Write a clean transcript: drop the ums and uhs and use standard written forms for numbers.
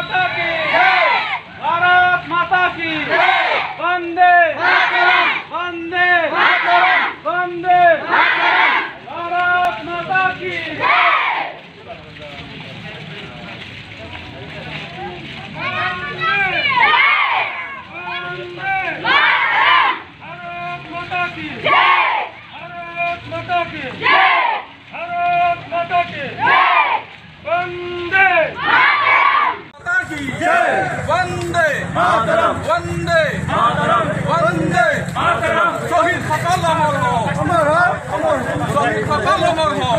माता की जय, भारत माता की जय, वंदे मातरम, वंदे मातरम, वंदे मातरम, भारत माता की जय। वंदे मातरम, वंदे मातरम, वंदे मातरम। शहीद सकल अमर हो, शहीद सकल अमर हो।